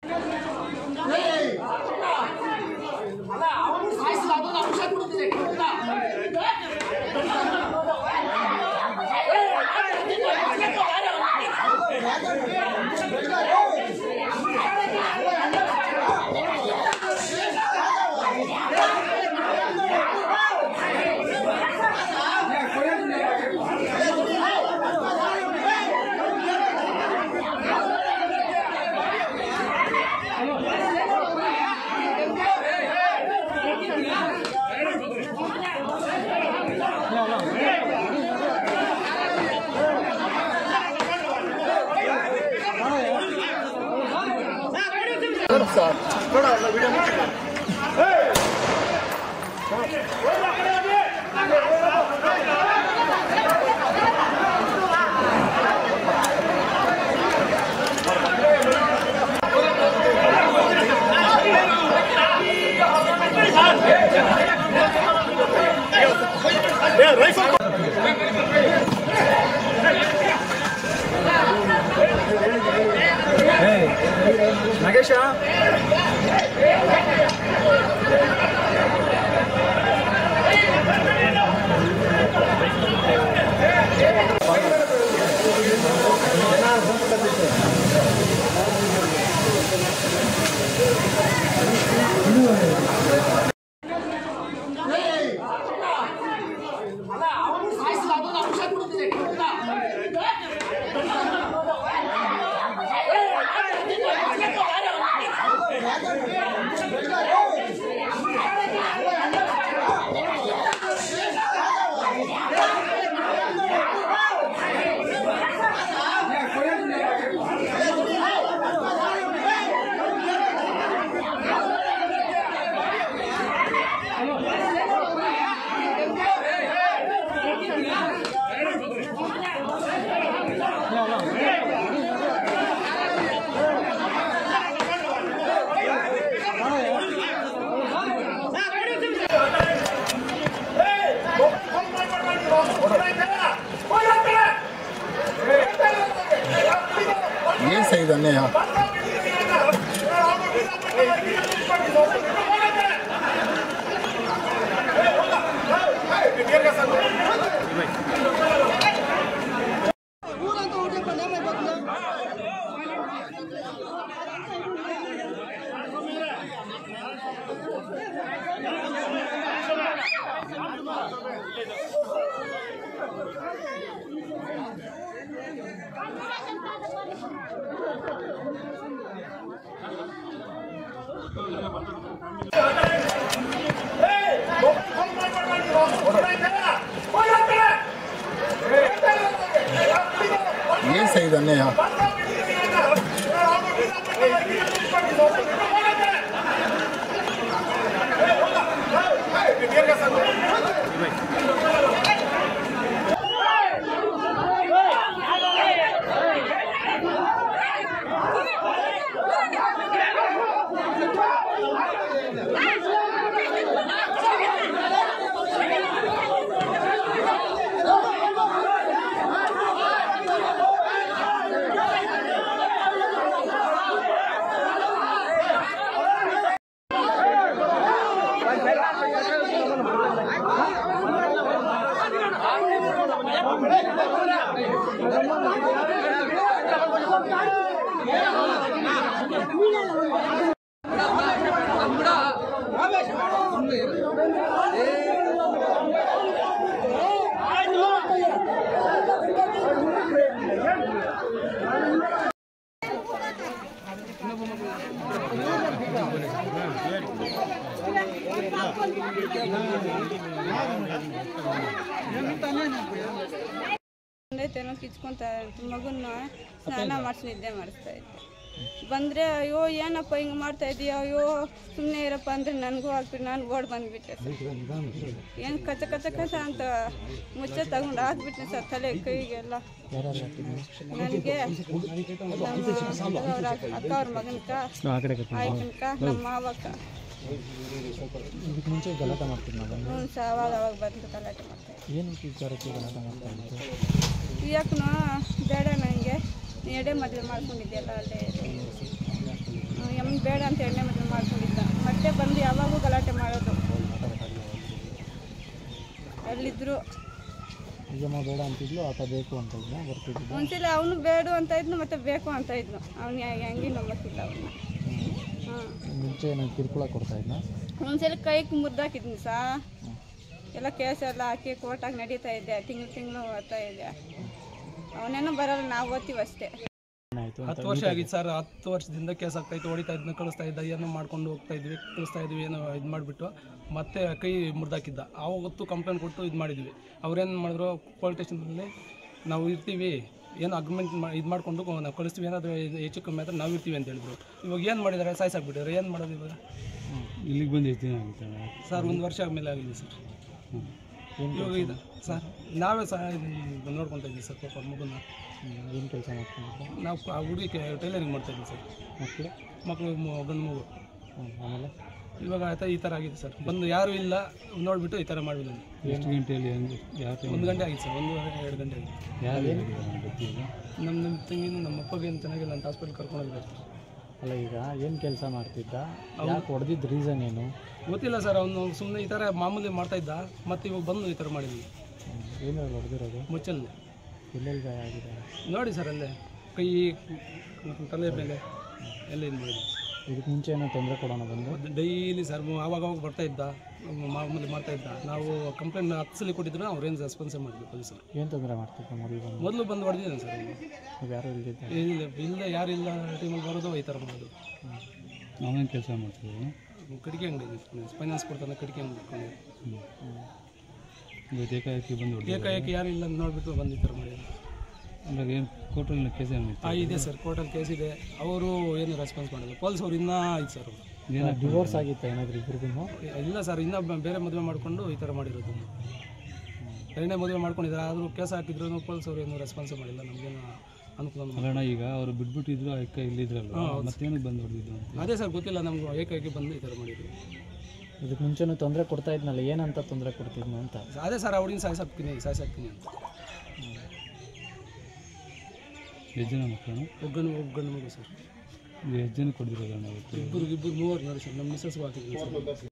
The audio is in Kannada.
Nagesha. ये सही करने यहाँ ये सही करने यहाँ ಕಿಚ್ಕೊಂತ ಮಗುನ ಸ್ನಾನ ಮಾಡಿಸಿ ನಿದ್ದೆ ಮಾಡಿಸ್ತಾ ಇದ್ದೆ. ಬಂದರೆ ಅಯ್ಯೋ ಏನಪ್ಪ ಹಿಂಗೆ ಮಾಡ್ತಾ ಇದೀಯ, ಅಯ್ಯೋ ಸುಮ್ಮನೆ ಇರಪ್ಪ ಅಂದರೆ ನನಗೂ ಹಾಕ್ಬಿಟ್ಟು ನಾನು ಓಡ್ ಬಂದುಬಿಟ್ಟೆ ಸರ್. ಏನು ಕಚ ಕಚ ಕಚ ಅಂತ ಮುಚ್ಚೆ ತಗೊಂಡು ಹಾಕ್ಬಿಟ್ಟೆ ಸರ್ ತಲೆ ಕೈಗೆಲ್ಲ. ನನಗೆ ನಮ್ಮ ಅಕ್ಕ ಅವ್ರ ಮಗನಕ ಆಯ್ಕನಕ ನಮ್ಮ ಮಾವಕ್ಕ ಮುಂಚೆ ಗಲಾಟೆ ಮಾಡ್ತೀನಿ ಹ್ಞೂ ಸರ್ ಅವಾಗ ಬಂದು ಗಲಾಟೆ ಮಾಡ್ತಾರೆ. ಏನು ವಿಚಾರಕ್ಕೆ ಗಲಾಟೆ ಮಾಡ್ತಾ ಇತ್ತು? ಯಾಕನೋ ಬೇಡ ನನಗೆ ಎಡೆ ಮದುವೆ ಮಾಡ್ಕೊಂಡಿದ್ದೆಲ್ಲ ಅಲ್ಲೇ ಅಂತ ಎಣ್ಣೆ ಮದುವೆ ಮಾಡ್ಕೊಂಡಿದ್ದ. ಮತ್ತೆ ಬಂದು ಯಾವಾಗೂ ಗಲಾಟೆ ಮಾಡೋದು. ಅಲ್ಲಿದ್ರು ನಿಜಮ್ಮ ಬೇಡ ಅಂತಿದ್ಲು, ಆತ ಬೇಕು ಅಂತ ಇದ್ನ ಬರ್ತಿದ್ದ. ಒಂದ್ಸಲ ಅವನು ಬೇಡ ಅಂತ ಇದ್ನು, ಮತ್ತೆ ಬೇಕು ಅಂತ ಇದ್ನು. ಅವ್ನು ಹೆಂಗೆ ನಂಬತ್ತಿಲ್ಲ ಅವನ್ನ. ಮುಂಚೆ ಏನೋ ಕಿರುಕುಳ ಕೊಡ್ತಾ ಇದ್ನ. ಒಂದ್ಸಲ ಕೈಗೆ ಮುರಿದಾಕಿದ್ನಿ ಸಾ, ಎಲ್ಲ ಕೇಸ್ ಎಲ್ಲ ಹಾಕಿ ಕೋರ್ಟಾಗಿ ನಡೀತಾ ಇದ್ದೆ. ತಿಂಗಳು ಓದ್ತಾ ಇದ್ದೆ. ಅವನೇನೋ ಬರಲ್ಲ, ನಾವು ಓದ್ತೀವಿ ಅಷ್ಟೇ. 10 ವರ್ಷ ಆಗಿತ್ತು ಸರ್. 10 ವರ್ಷದಿಂದ ಕೇಸ್ ಆಗ್ತಾಯಿತ್ತು, ಹೊಡಿತಾ ಇದ್ನ, ಕಳಿಸ್ತಾ ಇದ್ದ, ಏನೋ ಮಾಡ್ಕೊಂಡು ಹೋಗ್ತಾ ಇದ್ವಿ, ಕಳಿಸ್ತಾ ಇದ್ವಿ, ಏನೋ ಇದು ಮಾಡಿಬಿಟ್ಟು ಮತ್ತೆ ಕೈ ಮುರಿದಾಕಿದ್ದ. ಆವತ್ತು ಕಂಪ್ಲೇಂಟ್ ಕೊಟ್ಟು ಇದು ಮಾಡಿದ್ವಿ. ಅವ್ರೇನು ಮಾಡಿದ್ರು, ಪೊಲೀಸ್ ಸ್ಟೇಷನಲ್ಲಿ ನಾವು ಇರ್ತೀವಿ, ಏನು ಅಗ್ರಿಮೆಂಟ್ ಇದು ಮಾಡಿಕೊಂಡು ನಾವು ಕಳಿಸ್ತೀವಿ, ಏನಾದರೂ ಹೆಚ್ಚು ಕಮ್ಮಿ ಆದರೆ ನಾವು ಇರ್ತೀವಿ ಅಂತ ಹೇಳಿದ್ರು. ಇವಾಗ ಏನು ಮಾಡಿದ್ದಾರೆ, ಸಾಯಿಸಾಕ್ಬಿಟ್ಟಿದ್ದಾರೆ. ಏನು ಮಾಡೋದು ಇವಾಗ? ಇಲ್ಲಿಗೆ ಬಂದು ಎಷ್ಟು ದಿನ ಆಗುತ್ತೆ ಸರ್? 1 ವರ್ಷ ಆದಮೇಲೆ ಆಗಿದೆ ಸರ್. ಇವಾಗ ಇದು ಸರ್ ನಾವೇ ಸಹ ನೋಡ್ಕೊತಾ ಇದ್ದೀವಿ ಸರ್. ಪಾಪ ಮಗುನ ಏನು ಕೆಲಸ ಮಾಡ್ಕೊಂಡಿದ್ದೆ? ನಾವು ಆ ಹುಡುಗಿ ಟೈಲರಿಂಗ್ ಮಾಡ್ತಾಯಿದ್ವಿ ಸರ್. ಮಕ್ಕಳು ಗಂಡು ಮಗು. ಆಮೇಲೆ ಇವಾಗ ಆಯ್ತಾ ಈ ಥರ ಆಗಿದೆ ಸರ್. ಬಂದು ಯಾರೂ ಇಲ್ಲ ನೋಡಿಬಿಟ್ಟು ಈ ಥರ ಮಾಡಿಲ್ಲ. ಎಷ್ಟು ಗಂಟೆಯಲ್ಲಿ ಯಾವ 1 ಗಂಟೆ ಆಗಿತ್ತು ಸರ್. 1-2 ಗಂಟೆ ಆಗಿತ್ತು. ಯಾರು ಗೊತ್ತಿಲ್ಲ. ನಮ್ಮ ತಂಗಿನೂ ನಮ್ಮ ಅಪ್ಪಗೆ ಏನು ಚೆನ್ನಾಗಿಲ್ಲ ಅಂತ ಹಾಸ್ಪಿಟ್ಲ್ ಕರ್ಕೊಂಡೋಗಿದ್ದಾರೆ ಸರ್. ಅಲ್ಲ, ಈಗ ಏನು ಕೆಲಸ ಮಾಡ್ತಿದ್ದ? ಯಾಕೆ ಹೊಡೆದಿದ್ದ ರೀಸನ್ ಏನು ಗೊತ್ತಿಲ್ಲ ಸರ್. ಅವನು ಸುಮ್ಮನೆ ಈ ಥರ ಮಾಮೂಲಿ ಮಾಡ್ತಾಯಿದ್ದ, ಮತ್ತು ಇವಾಗ ಬಂದು ಈ ಥರ ಮಾಡಿದ್ವಿ. ಏನಾದ್ರು ಹೊಡೆದಿರೋದು? ಮುಚ್ಚಲ್ಲಿ. ಎಲ್ಲೆಲ್ಲಿ ಗಾಯ ಆಗಿದೆ ನೋಡಿ ಸರ್, ಅಲ್ಲೇ ಕೈ, ತಲೆ ಮೇಲೆ ಎಲ್ಲ ಇದು ಮಾಡಿದ್ವಿ. ಇದಕ್ಕೆ ಮುಂಚೆ ಏನೋ ತೊಂದರೆ ಕೊಡೋಣ ಬಂದು? ಡೈಲಿ ಸರ್ ಆವಾಗ ಬರ್ತಾಯಿದ್ದ, ಮಾಮೂಲಿ ಮಾಡ್ತಾಯಿದ್ದ. ನಾವು ಕಂಪ್ಲೇಂಟ್ 10 ಸಲ ಕೊಟ್ಟಿದ್ರು, ಅವ್ರೇನು ರೆಸ್ಪಾನ್ಸೇ ಮಾಡಿದ್ವಿ ಪೊಲೀಸರು. ಏನು ತೊಂದರೆ ಮಾಡ್ತಿದ್ದ ಮೊದಲು ಬಂದು ಹೊಡೆದಿದ್ದಾನೆ ಸರ್. ನೀವು ಯಾರು ಇಲ್ದಿದ್ದ? ಇಲ್ಲ ಯಾರು ಇಲ್ಲ ಟೈಮಲ್ಲಿ ಬರೋದು ಈ ಥರ ಮಾಡೋದು. ನಾವೇನು ಕೆಲಸ ಮಾಡ್ತೀವಿ? ಕಡಿಕೆ ಅಂಗಡಿ ಫೈನಾನ್ಸ್ ಕೊಡ್ತಾನೆ, ಕಡಿಕೆ ಅಂಗಡಿ ಇಟ್ಕೊಂಡು. ಇವತ್ತು ಏಕಾಏಕಿ ಬಂದು ಹೊಡೆದು ಏಕಾಏಕಿ ಯಾರು ಇಲ್ಲ ನೋಡಿಬಿಟ್ಟು ಬಂದು ಈ ಥರ ಮಾಡಿದ್ರು. ಅಂದರೆ ಏನು ಕೋರ್ಟಲ್ಲಿ ಕೇಸ್ ಏನಿತ್ತು? ಇದೆ ಸರ್, ಕೋರ್ಟಲ್ಲಿ ಕೇಸ್ ಇದೆ. ಅವರು ಏನು ರೆಸ್ಪಾನ್ಸ್ ಮಾಡಿದ್ರು. ಪೊಲೀಸ್ ಅವ್ರು ಇನ್ನೂ ಆಯ್ತು ಸರ್. ಡಿವೋರ್ಸ್ ಆಗಿತ್ತ ಏನಾದರೂ ಇಬ್ಬರಿಗೂ? ಇಲ್ಲ ಸರ್, ಇನ್ನೂ ಬೇರೆ ಮದುವೆ ಮಾಡಿಕೊಂಡು ಈ ಥರ ಮಾಡಿರೋದು. ಎರಡನೇ ಮದುವೆ ಮಾಡ್ಕೊಂಡಿದ್ದಾರೆ, ಆದರೂ ಕೇಸ್ ಹಾಕಿದ್ರು ಪೊಲೀಸ್ ಅವರು ಏನು ರೆಸ್ಪಾನ್ಸೇ ಮಾಡಿಲ್ಲ. ನಮಗೇನು ಅನುಕೂಲ ಅಲ್ಲಣ್ಣ, ಈಗ ಅವರು ಬಿಟ್ಬಿಟ್ಟಿದ್ರು, ಅಕ್ಕ ಇಲ್ಲಿದ್ರಲ್ಲ, ಮತ್ತೇನಕ್ಕೆ ಬಂದು ಹೊಡೆದಿದ್ದು ಅಂತ? ಅದೇ ಸರ್ ಗೊತ್ತಿಲ್ಲ ನಮಗೂ. ಏಕಾಏಕಿ ಬಂದು ಈ ಥರ ಮಾಡಿದ್ರು. ಇದಕ್ಕೆ ಮುಂಚೆನೂ ತೊಂದರೆ ಕೊಡ್ತಾ ಇದ್ನಲ್ಲ, ಏನಂತ ತೊಂದರೆ ಕೊಡ್ತಿದ್ನು ಅಂತ? ಅದೇ ಸರ್, ಅವ್ರಿಗೆ ಸಾಯಿಸಾಕ್ತೀನಿ ಅಂತ. ಎಷ್ಟು ಜನ ಮಕ್ಕಳು? ಒಗ್ಗಣ್ಣು ಮಗು ಸರ್. ಎಷ್ಟು ಜನ ಕೊಡ್ದಿರೋದಣ್ಣ? ಇಬ್ಬರು 3 ನೋಡಿ ಸರ್. ನಮ್ಮ ಮಿಸ್ಸಸ್ಗೂ ಹಾಕಿದ್ದೀನಿ ಸರ್.